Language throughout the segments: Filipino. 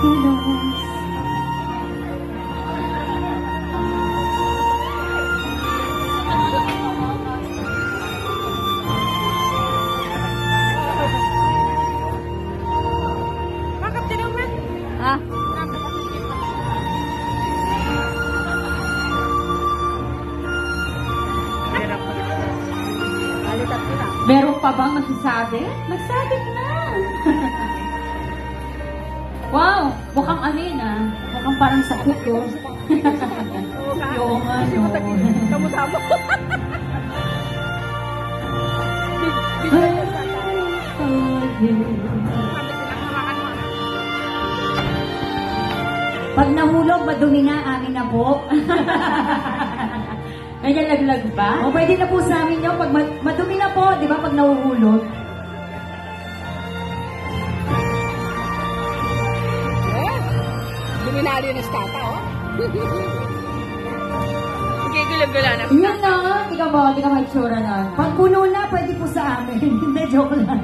kilos. Ah. Meron pa bang masasabi? Magsabit na! Wow! Mukhang alin ah. Mukhang parang sakit ko. Yung ano. Kamu-sama. Pag nahulog, madumi nga amin na po. Kaya laglag ba? O pwede na po sa amin yun. Pag madumi na po, di ba, pag nahuhulog? Yes! Luminaryo na stata, oh. Sige, gula-gula na. Yun na, di ka maitsura na. Pag puno na, pwede po sa amin. Hindi, joke lang.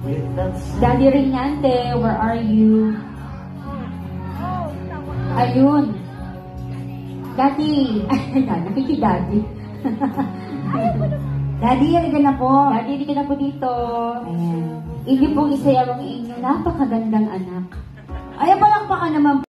Daddy Reynante, where are you? Ayun. Daddy. Ay, nakikidaddy. Daddy, halika na po. Daddy, halika na po dito. Ayan. Hindi pong isayaw ang inyong napakagandang anak. Ay, palakpakan naman